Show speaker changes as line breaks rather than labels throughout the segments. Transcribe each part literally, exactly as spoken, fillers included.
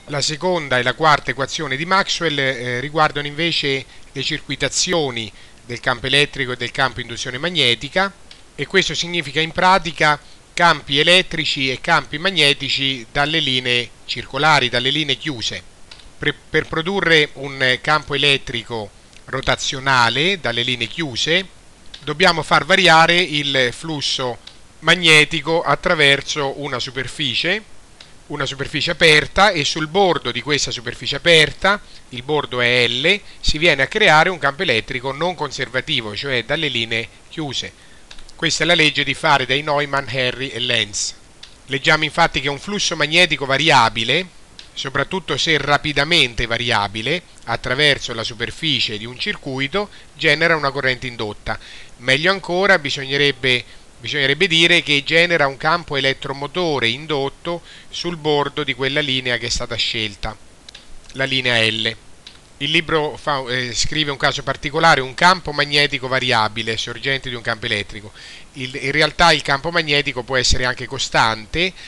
La seconda e la quarta equazione di Maxwell eh, riguardano invece le circuitazioni del campo elettrico e del campo induzione magnetica, e questo significa in pratica campi elettrici e campi magnetici dalle linee circolari, dalle linee chiuse. Per, per produrre un campo elettrico rotazionale dalle linee chiuse dobbiamo far variare il flusso magnetico attraverso una superficie una superficie aperta, e sul bordo di questa superficie aperta, il bordo è L, si viene a creare un campo elettrico non conservativo, cioè dalle linee chiuse. Questa è la legge di Faraday, Neumann, Henry e Lenz. Leggiamo infatti che un flusso magnetico variabile, soprattutto se rapidamente variabile, attraverso la superficie di un circuito, genera una corrente indotta. Meglio ancora, bisognerebbe Bisognerebbe dire che genera un campo elettromotore indotto sul bordo di quella linea che è stata scelta, la linea L. Il libro fa, eh, scrive un caso particolare, un campo magnetico variabile sorgente di un campo elettrico. Il, in realtà il campo magnetico può essere anche costante e,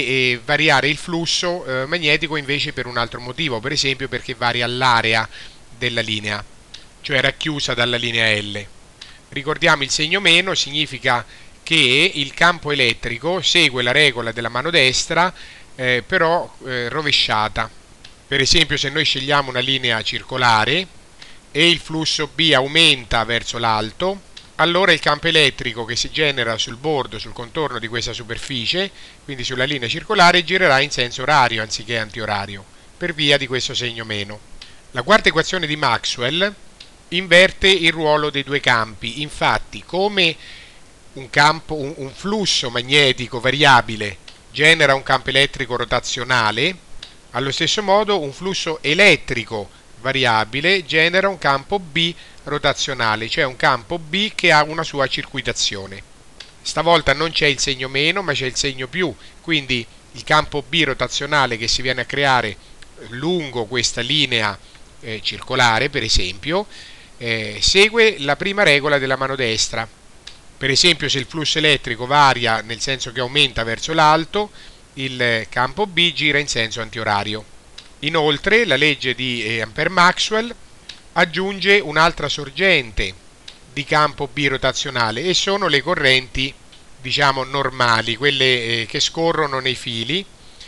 e variare il flusso eh, magnetico invece per un altro motivo, per esempio perché varia l'area della linea, cioè racchiusa dalla linea L. Ricordiamo il segno meno, significa che il campo elettrico segue la regola della mano destra, eh, però eh, rovesciata. Per esempio, se noi scegliamo una linea circolare e il flusso B aumenta verso l'alto, allora il campo elettrico che si genera sul bordo, sul contorno di questa superficie, quindi sulla linea circolare, girerà in senso orario anziché antiorario, per via di questo segno meno. La quarta equazione di Maxwell inverte il ruolo dei due campi. Infatti, come Un, campo, un, un flusso magnetico variabile genera un campo elettrico rotazionale, allo stesso modo un flusso elettrico variabile genera un campo B rotazionale, cioè un campo B che ha una sua circuitazione. Stavolta non c'è il segno meno, ma c'è il segno più, quindi il campo B rotazionale che si viene a creare lungo questa linea eh, circolare, per esempio, eh, segue la prima regola della mano destra. Per esempio, se il flusso elettrico varia nel senso che aumenta verso l'alto, il campo B gira in senso antiorario. Inoltre, la legge di eh, Ampère-Maxwell aggiunge un'altra sorgente di campo B rotazionale, e sono le correnti, diciamo, normali, quelle eh, che scorrono nei fili,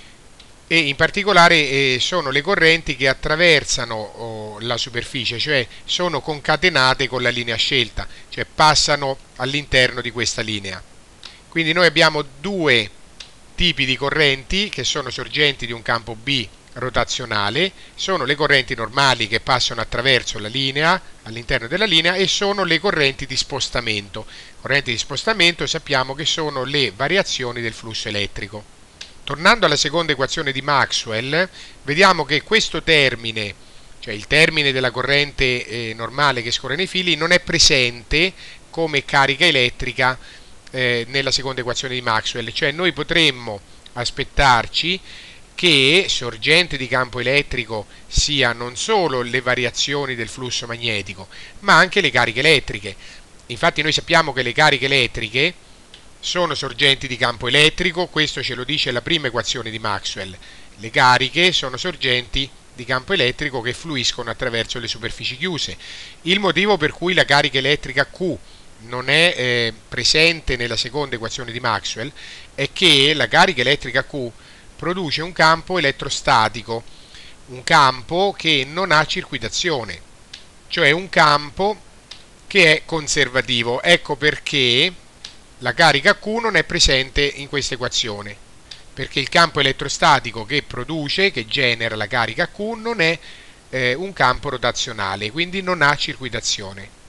e in particolare eh, sono le correnti che attraversano oh, la superficie, cioè sono concatenate con la linea scelta, cioè passano all'interno di questa linea. Quindi noi abbiamo due tipi di correnti che sono sorgenti di un campo B rotazionale, sono le correnti normali che passano attraverso la linea, all'interno della linea, e sono le correnti di spostamento. Correnti di spostamento sappiamo che sono le variazioni del flusso elettrico. Tornando alla seconda equazione di Maxwell, vediamo che questo termine, cioè il termine della corrente eh, normale che scorre nei fili, non è presente come carica elettrica eh, nella seconda equazione di Maxwell. Cioè noi potremmo aspettarci che sorgente di campo elettrico sia non solo le variazioni del flusso magnetico, ma anche le cariche elettriche. Infatti noi sappiamo che le cariche elettriche sono sorgenti di campo elettrico, questo ce lo dice la prima equazione di Maxwell. Le cariche sono sorgenti di campo elettrico che fluiscono attraverso le superfici chiuse. Il motivo per cui la carica elettrica Q non è eh, presente nella seconda equazione di Maxwell è che la carica elettrica Q produce un campo elettrostatico, un campo che non ha circuitazione, cioè un campo che è conservativo. Ecco perché la carica Q non è presente in questa equazione, perché il campo elettrostatico che produce, che genera la carica Q, non è eh, un campo rotazionale, quindi non ha circuitazione.